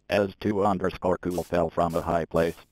as 2 underscore cool fell from a high place.